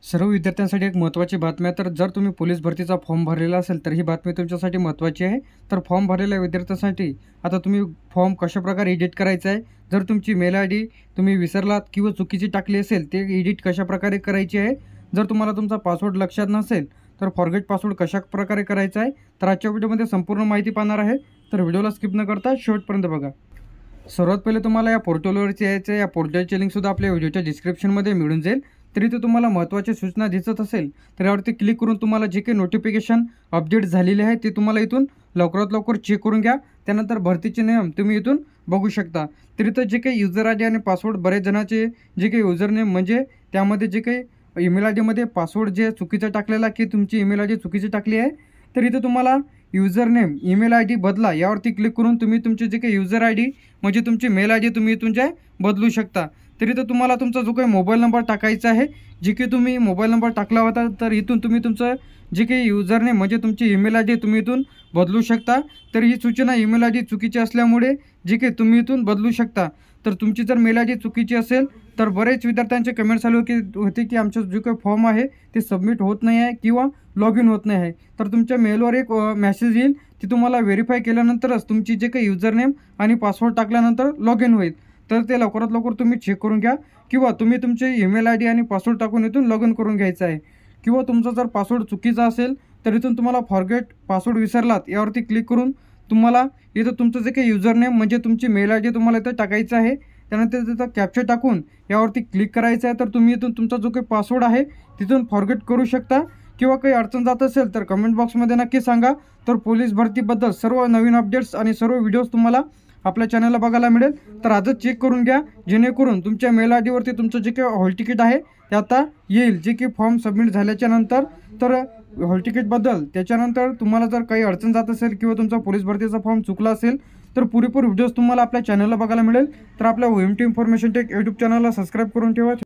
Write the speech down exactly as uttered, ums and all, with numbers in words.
सर्व विद्यार्थ्यांसाठी एक महत्त्वाची बातमी आहे. तर जर तुम्ही पोलीस भरतीचा फॉर्म भरलेला असेल तर ही बातमी तुमच्यासाठी महत्त्वाची आहे. तर फॉर्म भरलेल्या विद्यार्थ्यांसाठी आता तुम्ही फॉर्म कशाप्रकारे एडिट करायचा आहे, जर तुमची मेल आय डी तुम्ही विसरलात किंवा चुकीची टाकली असेल ते एडिट कशाप्रकारे करायची आहे, जर तुम्हाला तुमचा पासवर्ड लक्षात नसेल तर फॉरगेट पासवर्ड कशाप्रकारे करायचा आहे, तर आजच्या व्हिडिओमध्ये संपूर्ण माहिती पाहणार आहे. तर व्हिडिओला स्किप न करता शेवटपर्यंत बघा. सर्वात पहिले तुम्हाला या पोर्टलवरती यायचं आहे. या पोर्टलची लिंकसुद्धा आपल्या व्हिडिओच्या डिस्क्रिप्शनमध्ये मिळून जाईल. तरी ते तुम्हाला महत्त्वाची सूचना दिसत असेल तर यावरती क्लिक करून तुम्हाला जे काही नोटिफिकेशन अपडेट झालेले आहे ते तुम्हाला इथून लवकरात लवकर चेक करून घ्या. त्यानंतर भरतीचे नियम तुम्ही इथून बघू शकता. तर इथं जे काही युजर आय डी आणि पासवर्ड बरेच जणांचे जे काही युजर नेम म्हणजे त्यामध्ये जे काही ईमेल आय डीमध्ये पासवर्ड जे चुकीचं टाकलेला की तुमची ईमेल आय डी चुकीची टाकली आहे, तर इथं तुम्हाला user name email I D बदला यावरती क्लिक करून तुम्ही तुमचे जे काही युजर आय डी म्हणजे तुमची मेल आय डी तुम्ही इथून जे बदलू शकता. तर इथं तुम्हाला तुमचा जो काही मोबाईल नंबर टाकायचा आहे, जे की तुम्ही मोबाईल नंबर टाकला होता तर इथून तुम्ही तुमचं जे काही युजर नेम म्हणजे तुमची ईमेल आय डी तुम्ही इथून बदलू शकता. तर ही सूचना ईमेल आय डी चुकीची असल्यामुळे जे काही तुम्ही इथून बदलू शकता. तर तुमची जर मेल आय डी चुकीची असेल तर बरेच विद्यार्थ्यांचे कमेंट चालू की होते की आमचं जो काही फॉर्म आहे ते सबमिट होत नाही आहे किंवा लॉग इन होत नाही आहे. तर तुमच्या मेलवर एक मेसेज येईल, ती तुम्हाला व्हेरीफाय केल्यानंतरच तुमची जे काही युजर नेम आणि पासवर्ड टाकल्यानंतर लॉग इन होईल. तर ते लवकरात लवकर तुम्ही चेक करून घ्या किंवा तुम्ही तुमचे ईमेल आय डी आणि पासवर्ड टाकून इथून लॉग इन करून घ्यायचं आहे. किंवा तुमचा जर पासवर्ड चुकीचा असेल तर इथून तुम्हाला फॉरगेट पासवर्ड विसरलात यावरती क्लिक करून तुम्हाला इथं तुमचं जे काही युजर नेम म्हणजे तुमची मेल आय डी तुम्हाला इथं टाकायचं आहे. त्यानंतर तिथं कॅप्चर टाकून यावरती क्लिक करायचं आहे. तर तुम्ही इथून तुमचा जो काही पासवर्ड आहे तिथून फॉरगेट करू शकता. किंवा काही अडचण जात असेल तर कमेंट बॉक्समध्ये नक्की सांगा. तर पोलीस भरतीबद्दल सर्व नवीन अपडेट्स आणि सर्व व्हिडिओज तुम्हाला आपल्या चॅनलला बघायला मिळेल. तर आजच चेक करून घ्या जेणेकरून तुमच्या मेल आय डीवरती तुमचं जे काही हॉल तिकीट आहे ते आता येईल, जे की फॉर्म सबमिट झाल्याच्या नंतर. तर हॉल तिकीटबद्दल त्याच्यानंतर तुम्हाला जर काही अडचण जात असेल किंवा तुमचा पोलीस भरतीचा फॉर्म चुकला असेल तर पुरेपूर व्हिडिओज तुम्हाला आपल्या चॅनलला बघायला मिळेल. तर आपल्या O M T information tech YouTube चॅनलला सबस्क्राईब करून ठेवा.